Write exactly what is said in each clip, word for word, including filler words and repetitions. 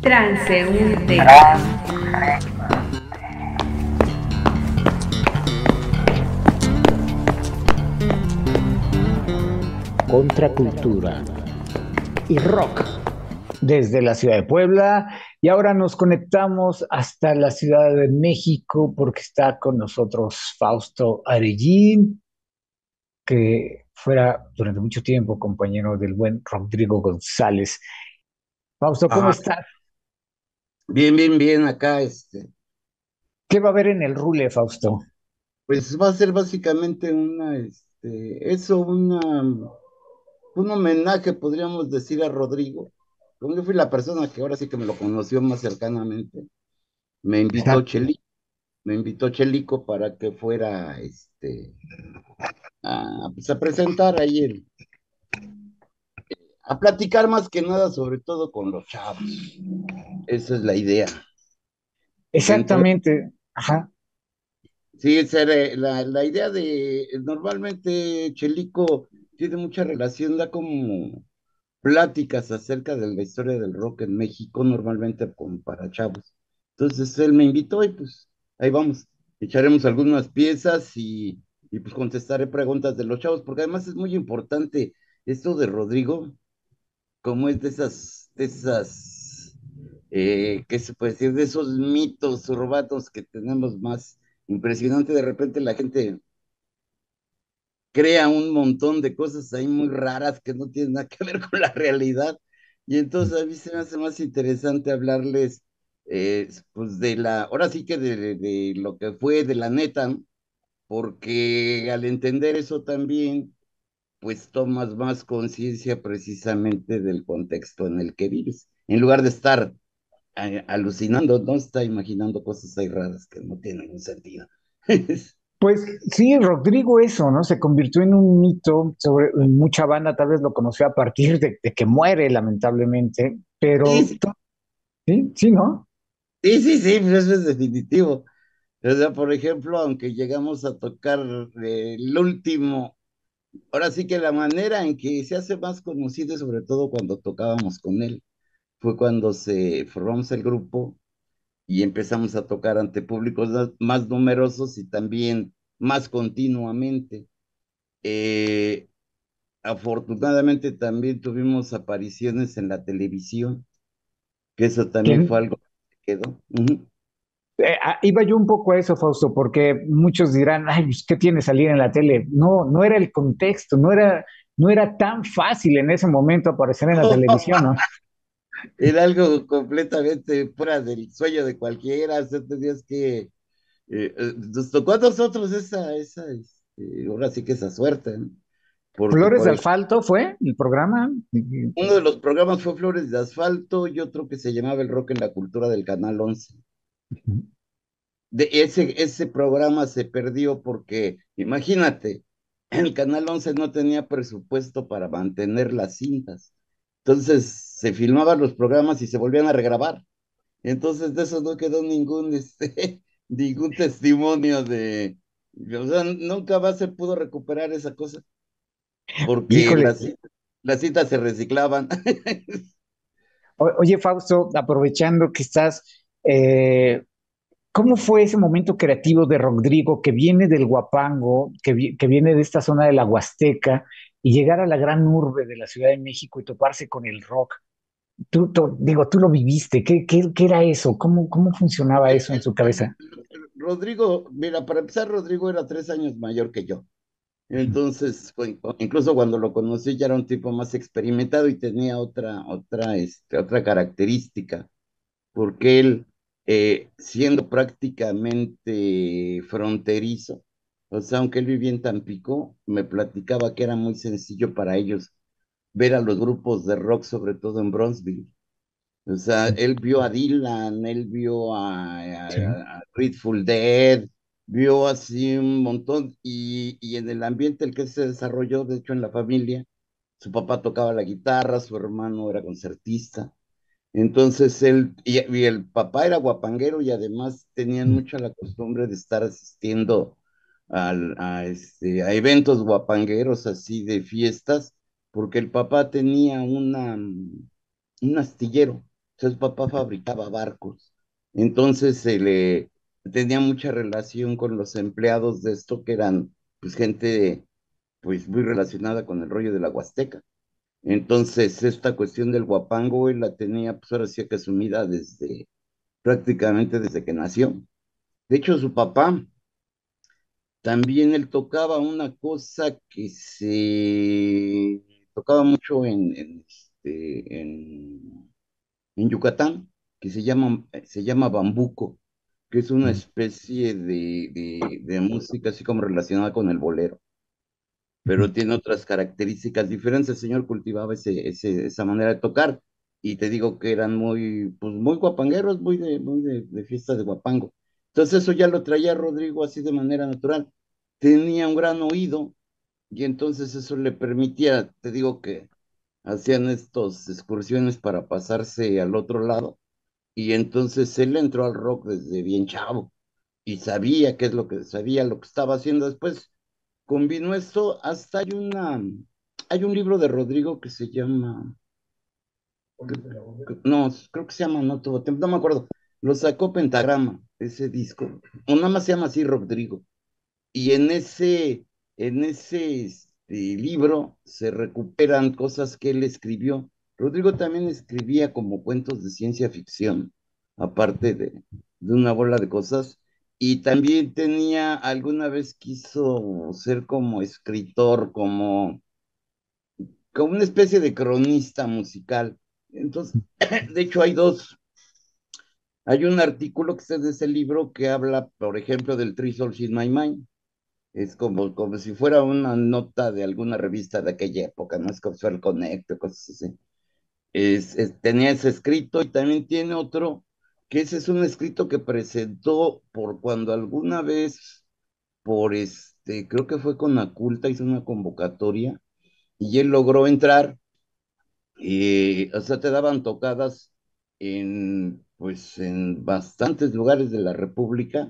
Transeúnte. Contracultura y rock desde la ciudad de Puebla. Y ahora nos conectamos hasta la Ciudad de México porque está con nosotros Fausto Arellín, que fuera durante mucho tiempo compañero del buen Rodrigo González. Fausto, ¿cómo Ajá, estás? bien, bien, bien, acá, este, ¿Qué va a haber en el Rule, Fausto? pues va a ser básicamente una, este, eso, una, un homenaje, podríamos decir, a Rodrigo. Como yo fui la persona que ahora sí que me lo conoció más cercanamente, me invitó Exacto. Chelico, me invitó Chelico para que fuera, este, a, pues a presentar ahí, el- a platicar más que nada, sobre todo con los chavos. Esa es la idea. Entonces, Exactamente. Ajá. sí, ser, eh, la, la idea de, normalmente Chelico tiene mucha relación, da como pláticas acerca de la historia del rock en México, normalmente con para chavos. Entonces él me invitó y pues ahí vamos, echaremos algunas piezas y, y pues contestaré preguntas de los chavos, porque además es muy importante esto de Rodrigo, como es de esas, de esas, eh, ¿qué se puede decir? De esos mitos urbanos que tenemos más impresionante. De repente la gente crea un montón de cosas ahí muy raras que no tienen nada que ver con la realidad. Y entonces a mí se me hace más interesante hablarles, eh, pues de la, ahora sí que de, de- de lo que fue, de la neta, ¿no? Porque al entender eso también, pues tomas más conciencia precisamente del contexto en el que vives, en lugar de estar eh, alucinando, no está imaginando cosas ahí raras que no tienen un sentido. Pues sí, Rodrigo eso, ¿no? Se convirtió en un mito sobre mucha banda, tal vez lo conoció a partir de, de que muere, lamentablemente, pero Sí, sí, sí, ¿no? sí, sí, sí, pues eso es definitivo. O sea, por ejemplo, aunque llegamos a tocar eh, el último, ahora sí que la manera en que se hace más conocido, sobre todo cuando tocábamos con él, fue cuando se formamos el grupo y empezamos a tocar ante públicos más más numerosos y también más continuamente. Eh, Afortunadamente también tuvimos apariciones en la televisión, que eso también fue ¿Quién? algo que quedó. Ujú. Eh, ah, iba yo un poco a eso, Fausto, porque muchos dirán, ay, pues, ¿qué tiene salir en la tele? No, no era el contexto, no era, no era tan fácil en ese momento aparecer en la televisión, ¿no? Era algo completamente fuera del sueño de cualquiera, o sea, tenías que, eh, eh, nos tocó a nosotros esa, esa, este, ahora sí que esa suerte, ¿no? Porque, Flores por de ejemplo, Asfalto fue el programa. uno de los programas fue Flores de Asfalto y otro que se llamaba El Rock en la Cultura del Canal once. De ese, ese programa se perdió porque, imagínate, el Canal once no tenía presupuesto para mantener las cintas. Entonces, se filmaban los programas y se volvían a regrabar. Entonces de eso no quedó ningún, este, ningún testimonio de, o sea, nunca más se pudo recuperar esa cosa, porque Híjole, las, citas- las citas se reciclaban. o- oye, Fausto, aprovechando que estás, eh, ¿cómo fue ese momento creativo de Rodrigo que viene del Huapango, que, vi- que viene de esta zona de la Huasteca y llegar a la gran urbe de la Ciudad de México y toparse con el rock? Tú, tú- digo, tú lo viviste, ¿qué, qué, qué era eso? ¿Cómo, cómo funcionaba El- eso en el- su el- cabeza? Rodrigo, mira, para empezar, Rodrigo era tres años mayor que yo. Entonces, fue- incluso cuando lo conocí ya era un tipo más experimentado y tenía otra, otra, este, otra característica, porque él, eh, siendo prácticamente fronterizo, o sea, aunque él vivía en Tampico, me platicaba que era muy sencillo para ellos ver a los grupos de rock, sobre todo en Bronzeville. O sea, él vio a Dylan, él vio a, Sí. a, a Grateful Dead, vio así un montón, y, y en el ambiente el que se desarrolló, de hecho, en la familia, su papá tocaba la guitarra, su hermano era concertista. Entonces él, y, y el papá era guapanguero y además tenían mucho la costumbre de estar asistiendo al- a, este, a eventos guapangueros así de fiestas, porque el papá tenía una, mm, un astillero. sea, su papá fabricaba barcos. Entonces se le tenía mucha relación con los empleados de esto, que eran pues gente pues muy relacionada con el rollo de la Huasteca. Entonces, esta cuestión del guapango, él la tenía, pues ahora sí que asumida desde, prácticamente desde que nació. De hecho, su papá también él tocaba una cosa que se tocaba mucho en, en, este, en, en Yucatán, que se llama, se llama bambuco, que es una especie de, de, de música así como relacionada con el bolero, pero tiene otras características diferentes. El señor cultivaba ese, ese, esa manera de tocar, y te digo que eran muy, pues muy guapangueros, muy de, muy de, de fiesta de guapango. Entonces eso ya lo traía Rodrigo así de manera natural. Tenía un gran oído, y entonces eso le permitía, te digo que hacían estas excursiones para pasarse al otro lado, y entonces él entró al rock desde bien chavo y sabía qué es lo que sabía, lo que estaba haciendo. Después combinó esto, hasta hay una, hay un libro de Rodrigo que se llama, que- no, creo que se llama No Tuvo Tiempo, no me acuerdo, lo sacó Pentagrama, ese disco, o nada más se llama así Rodrigo, y en ese, en ese este, libro se recuperan cosas que él escribió. Rodrigo también escribía como cuentos de ciencia ficción, aparte de, de una bola de cosas. Y también tenía, alguna vez quiso ser como escritor, como, como una especie de cronista musical. Entonces, de hecho, hay dos. Hay un artículo que está en ese libro que habla, por ejemplo, del Three Souls in My Mind. Es como, como si fuera una nota de alguna revista de aquella época, ¿no? Es como si fuera el Connect o cosas así. Es, es- tenía ese escrito, y también tiene otro, que ese es un escrito que presentó por cuando alguna vez, por este, creo que fue con Aculta, hizo una convocatoria y él logró entrar, y, o sea, te daban tocadas en, pues, en bastantes lugares de la República,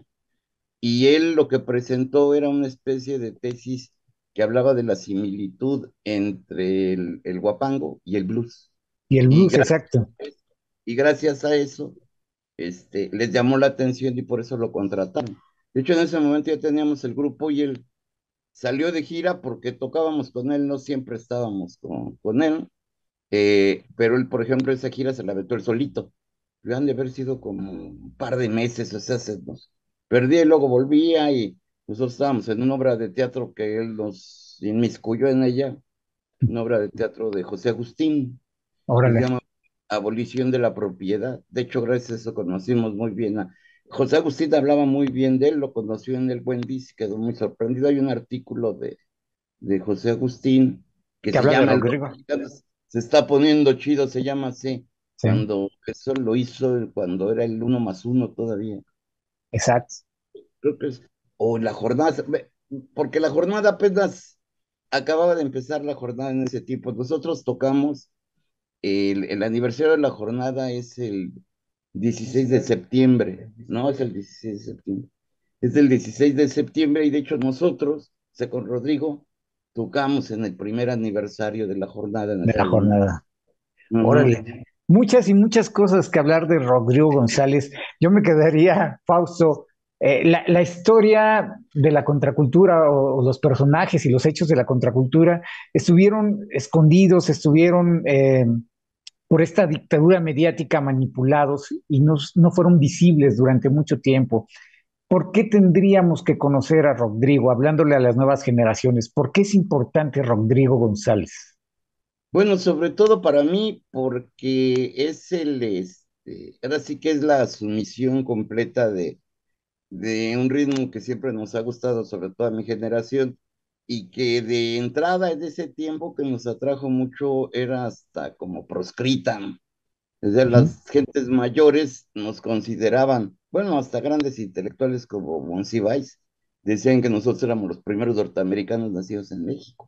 y él lo que presentó era una especie de tesis que hablaba de la similitud entre el, el guapango y el blues. Y el Y blues, gracias, exacto. y gracias a eso, este, les llamó la atención y por eso lo contrataron. De hecho, en ese momento ya teníamos el grupo, y él salió de gira porque tocábamos con él, no siempre estábamos con, con él, eh, pero él, por ejemplo, esa gira se la aventó él solito. Han de haber sido como un par de meses, o sea, se nos perdía y luego volvía, y nosotros estábamos en una obra de teatro que él nos inmiscuyó en ella, una obra de teatro de José Agustín, que se Órale, llama Abolición de la Propiedad. De hecho, gracias a eso conocimos muy bien a José Agustín, hablaba muy bien de él, lo conoció en el Buen Dis, quedó muy sorprendido. Hay un artículo de, de José Agustín que que se habla de llama El rock Rodrigo. mexicano, se está poniendo chido, se llama así, Sí, cuando eso lo hizo cuando era el uno más uno todavía. exacto. Creo que es, o la jornada, ve, porque la jornada apenas acababa de empezar la jornada en ese tiempo. Nosotros tocamos, el, el aniversario de la jornada es el dieciséis de septiembre, ¿no? Es el dieciséis de septiembre. Es el dieciséis de septiembre, y de hecho nosotros, o sea, con Rodrigo, tocamos en el primer aniversario de la jornada en De la aquel momento. jornada. Ujú. Órale. Muchas y muchas cosas que hablar de Rodrigo González. Yo me quedaría, Fausto, eh, la, la historia de la contracultura o, o los personajes y los hechos de la contracultura estuvieron escondidos, estuvieron eh, por esta dictadura mediática manipulados y no, no fueron visibles durante mucho tiempo. ¿Por qué tendríamos que conocer a Rodrigo, hablándole a las nuevas generaciones? ¿Por qué es importante Rodrigo González? Bueno, sobre todo para mí, porque es el, este, ahora sí que es la sumisión completa de, de un ritmo que siempre nos ha gustado, sobre todo a mi generación, y que de entrada en ese tiempo que nos atrajo mucho era hasta como proscrita. Desde Ujú. las gentes mayores nos consideraban, bueno, hasta grandes intelectuales como Monsiváis, decían que nosotros éramos los primeros norteamericanos nacidos en México,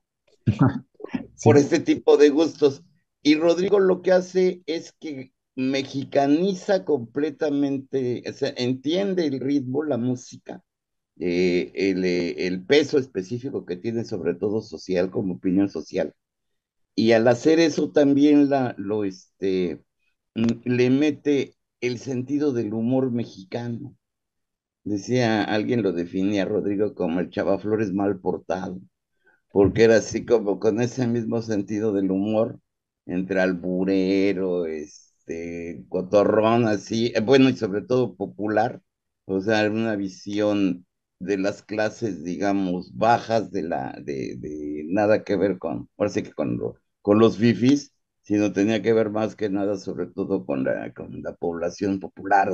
por Sí, este tipo de gustos. Y Rodrigo lo que hace es que mexicaniza completamente, o sea, entiende el ritmo, la música, eh, el, eh, el peso específico que tiene, sobre todo social, como opinión social. Y al hacer eso también la, lo, este, mm, le mete el sentido del humor mexicano. Decía, alguien lo definía, Rodrigo, como el Chavaflores mal portado, porque era así como con ese mismo sentido del humor, entre alburero, este, cotorrón, así, eh, bueno, y sobre todo popular, o sea, una visión de las clases, digamos, bajas de la, de, de nada que ver con, ahora sí que con, lo- con los fifis, sino tenía que ver más que nada, sobre todo con la, con la población popular.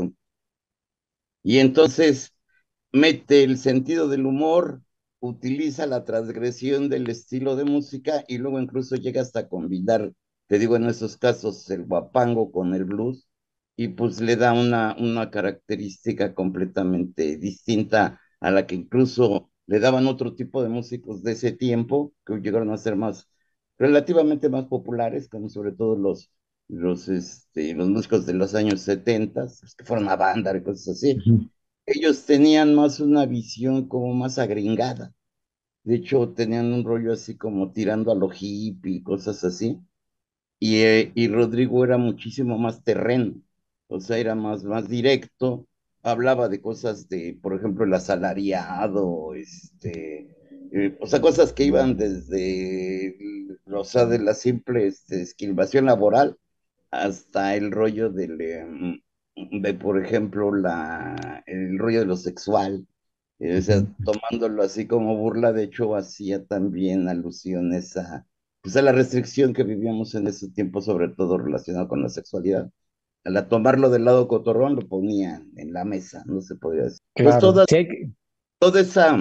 Y entonces mete el sentido del humor, utiliza la transgresión del estilo de música y luego incluso llega hasta combinar, te digo, en esos casos, el guapango con el blues y pues le da una, una característica completamente distinta a la que incluso le daban otro tipo de músicos de ese tiempo, que llegaron a ser más, relativamente más populares, como sobre todo los, los, este, los músicos de los años setenta, que fueron a banda y cosas así. Ujú. Ellos tenían más una visión como más agringada. De hecho, tenían un rollo así como tirando a lo hippie y cosas así. Y, eh, y Rodrigo era muchísimo más terreno, o sea, era más, más directo. Hablaba de cosas de, por ejemplo, el asalariado, este, eh, o sea, cosas que iban desde, el- o sea, de la simple este, esquilvación laboral hasta el rollo del, em, de, por ejemplo, la, el rollo de lo sexual, eh, o sea, Ujú. tomándolo así como burla, de hecho, hacía también alusiones a, pues, a la restricción que vivíamos en ese tiempo, sobre todo relacionado con la sexualidad. Al tomarlo del lado cotorrón, lo ponía en la mesa, no se podía decir. Entonces, Claro, toda, sí hay que- toda esa,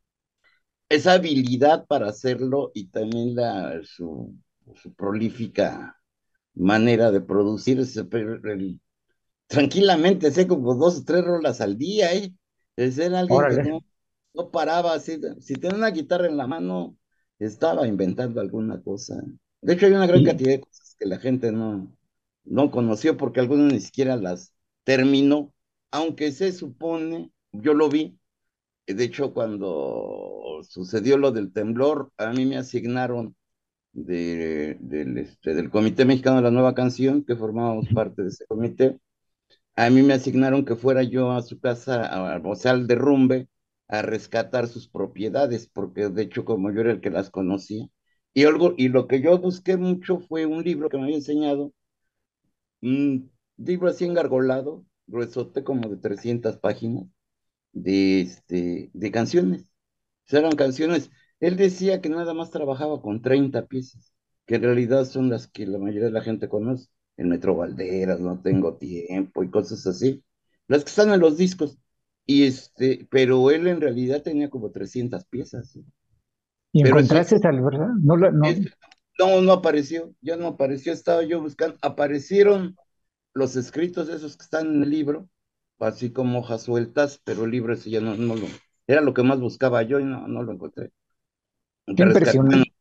esa habilidad para hacerlo y también la, su, su prolífica manera de producirse, el, tranquilamente, hacía como dos o tres rolas al día, ¿eh? Es era alguien que órale. no, no paraba, así, si tenía una guitarra en la mano, estaba inventando alguna cosa. De hecho, hay una gran Y, cantidad de cosas que la gente no, no conoció porque algunos ni siquiera las terminó, aunque se supone, yo lo vi, de hecho, cuando sucedió lo del temblor, a mí me asignaron de, del, este, del Comité Mexicano de la Nueva Canción, que formábamos ujú. parte de ese comité. A mí me asignaron que fuera yo a su casa, a, o sea, al derrumbe, a rescatar sus propiedades, porque de hecho como yo era el que las conocía. Y, algo, y lo que yo busqué mucho fue un libro que me había enseñado, un libro así engargolado, gruesote como de trescientas páginas, de, este, de canciones. O sea, eran canciones. Él decía que nada más trabajaba con treinta piezas, que en realidad son las que la mayoría de la gente conoce. El Metro Valderas, No Tengo Tiempo y cosas así. Las que están en los discos. Y este, pero él en realidad tenía como trescientas piezas, ¿sí? y Pero eso encontraste tal, ¿verdad? No, lo- no. es, no, no apareció, ya no apareció, estaba yo buscando, aparecieron los escritos esos que están en el libro, así como hojas sueltas, pero el libro ese ya no, no lo, era lo que más buscaba yo y no, no lo encontré. Qué Te rescaté, bueno, impresionante.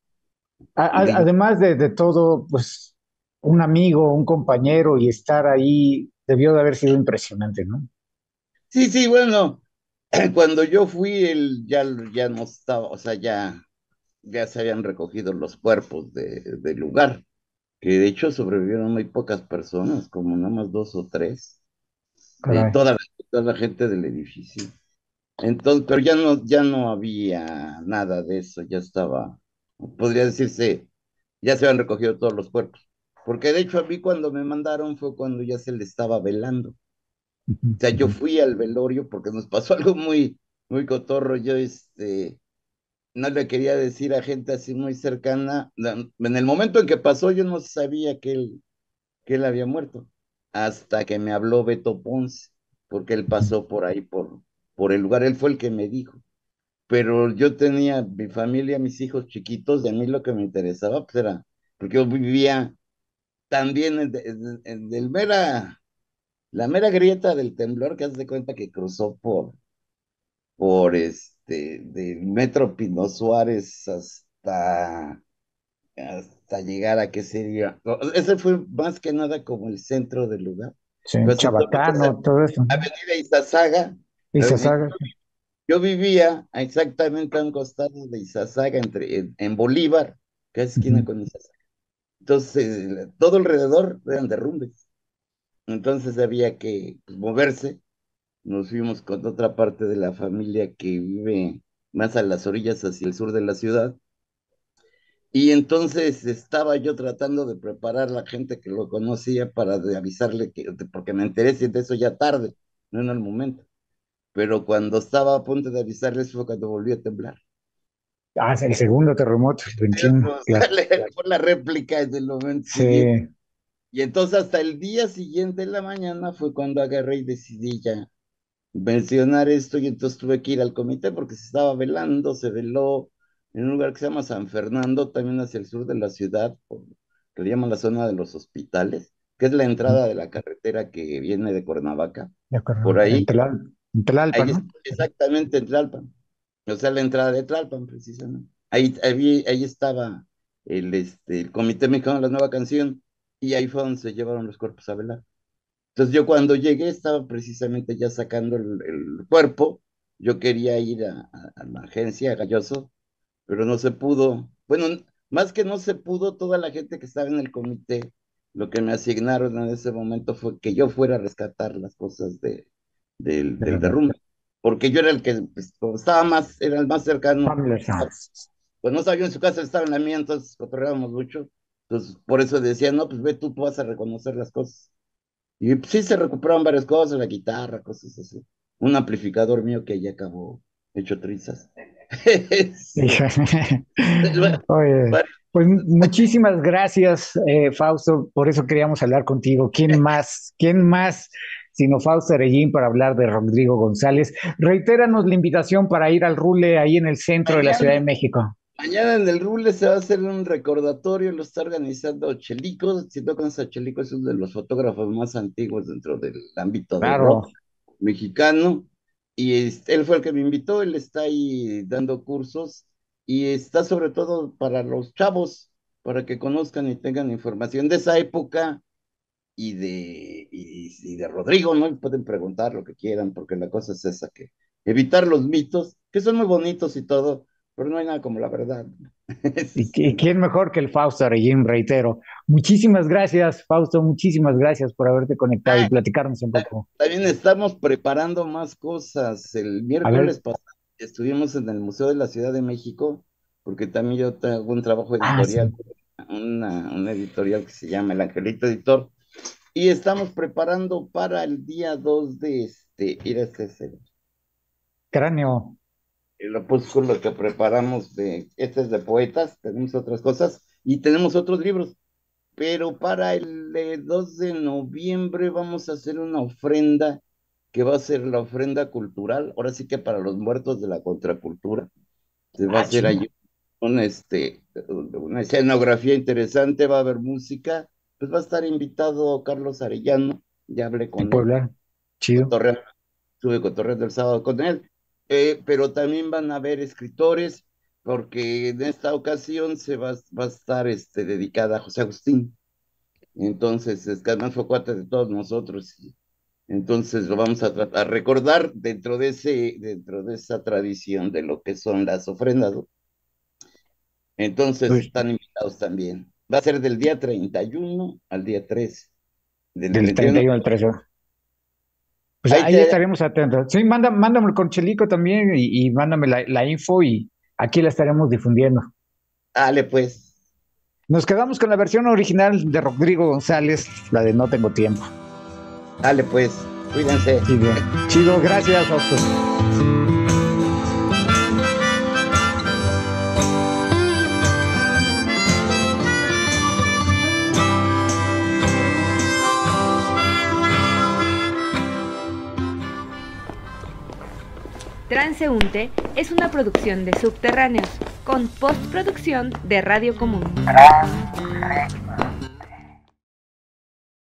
A- a- di- además de, de todo, pues un amigo, un compañero y estar ahí debió de haber sido impresionante, ¿no? sí, sí, bueno, cuando yo fui, él ya, ya no estaba, o sea, ya, ya se habían recogido los cuerpos de, del lugar, que de hecho sobrevivieron muy pocas personas, como nada más dos o tres, de Caray. toda la, toda la gente del edificio. Entonces, pero ya no, ya no había nada de eso, ya estaba, podría decirse, ya se habían recogido todos los cuerpos. Porque de hecho a mí cuando me mandaron fue cuando ya se le estaba velando. O Ujú, sea, yo ujú. fui al velorio porque nos pasó algo muy, muy cotorro. Yo, este, no le quería decir a gente así muy cercana. la- En el momento en que pasó, yo no sabía que él, que él había muerto. Hasta que me habló Beto Ponce, porque él Ujú. pasó por ahí, por, por el lugar. Él fue el que me dijo, pero yo tenía mi familia, mis hijos chiquitos, y a mí lo que me interesaba pues era, porque yo vivía también en, en- en el mera, la mera grieta del temblor, que haz de cuenta que cruzó por, por este, del Metro Pino Suárez hasta, hasta llegar a qué sería. No, ese fue más que nada como el centro del lugar. Sí, Pues si tú ubicas Chabacano, todo eso. Avenida Izazaga, Y eh, se si sabe. yo vivía exactamente a un costado de Izazaga, entre, en, en Bolívar, que es esquina Ujú. con Izazaga. Entonces, eh, todo alrededor eran derrumbes. Entonces había que pues, moverse. Nos fuimos con otra parte de la familia que vive más a las orillas hacia el sur de la ciudad. Y entonces estaba yo tratando de preparar a la gente que lo conocía para de avisarle que, porque me enteré de eso ya tarde, no en el momento. Pero cuando estaba a punto de avisarles fue cuando volvió a temblar. Ah, el segundo terremoto, el veintiuno, claro. Fue la réplica en el momento siguiente. Sí, Y entonces hasta el día siguiente en la mañana fue cuando agarré y decidí ya mencionar esto y entonces tuve que ir al comité porque se estaba velando, se veló en un lugar que se llama San Fernando, también hacia el sur de la ciudad, por, que le llaman la zona de los hospitales, que es la entrada de la carretera que viene de Cuernavaca. de acuerdo. Por En ahí, Tlal- en Tlalpan, ahí ¿no? está exactamente en Tlalpan, o sea, la entrada de Tlalpan precisamente. Ahí, ahí, ahí estaba el, este, el Comité Mexicano de la Nueva Canción y ahí fue donde se llevaron los cuerpos a velar. Entonces yo cuando llegué estaba precisamente ya sacando el, el cuerpo, yo quería ir a, a, a la agencia, a Galloso, pero no se pudo. Bueno, más que no se pudo, toda la gente que estaba en el comité, lo que me asignaron en ese momento fue que yo fuera a rescatar las cosas de, del, De del verdad. derrumbe, porque yo era el que pues, como estaba más, era el más cercano, Familiar Sounds. pues no estaba yo en su casa, estaba en la mía, entonces cotorreábamos mucho, entonces por eso decía, no, pues ve tú, tú vas a reconocer las cosas. Y sí se recuperaron varias cosas, la guitarra, cosas así. Un amplificador mío que ya acabó hecho trizas. Sí. Bueno, Oye, bueno, pues muchísimas gracias, eh, Fausto, por eso queríamos hablar contigo. ¿Quién más? ¿Quién más sino Fausto Arellín para hablar de Rodrigo González? Reitéranos la invitación para ir al Rule ahí en el centro de la Ciudad de mañana, México. mañana en el Rule se va a hacer un recordatorio, lo está organizando Chelico. Si no conoces a Chelico, es uno de los fotógrafos más antiguos dentro del ámbito de rock Claro, mexicano. Y este, él fue el que me invitó, él está ahí dando cursos y está sobre todo para los chavos, para que conozcan y tengan información de esa época y de, y, y de Rodrigo, ¿no? Y pueden preguntar lo que quieran, porque la cosa es esa, que evitar los mitos, que son muy bonitos y todo, pero no hay nada como la verdad. y, y quién mejor que el Fausto Arellín, reitero. Muchísimas gracias, Fausto, muchísimas gracias por haberte conectado y Ah, platicarnos un poco. también estamos preparando más cosas. El A ver, miércoles pasado estuvimos en el Museo de la Ciudad de México, porque también yo tengo un trabajo ah, editorial, sí, una, una editorial que se llama El Angelito Editor, y estamos preparando para el día dos de este, ir a este, ese- cráneo. el opúsculo que preparamos de, este es de poetas, tenemos otras cosas, y tenemos otros libros, pero para el eh, dos de noviembre vamos a hacer una ofrenda que va a ser la ofrenda cultural, ahora sí que para los muertos de la contracultura. Se va a Ah, hacer chido. ahí un, este, una escenografía interesante, va a haber música, pues va a estar invitado Carlos Arellano, ya hablé En con él, Puebla, chido. cotorreo, estuve cotorreando el sábado con él, eh, pero también van a haber escritores, porque en esta ocasión se va, va a estar este, dedicada a José Agustín. Entonces, es que además fue cuate de todos nosotros. Y entonces lo vamos a, a recordar dentro de ese, dentro de esa tradición de lo que son las ofrendas, ¿no? Entonces Pues, están invitados también. Va a ser del día treinta y uno al día tres del del treinta y uno. treinta y uno al trece. Pues Ahí ahí te, estaremos atentos. Sí, manda, mándame con Chelico también y, y mándame la, la info y aquí la estaremos difundiendo. dale pues, Nos quedamos con la versión original de Rodrigo González, la de No Tengo Tiempo. dale pues, cuídense. Sí, bien. Chido, gracias, Fausto. Transeúnte es una producción de Subterráneos, con postproducción de Radio Común. Transeúnte.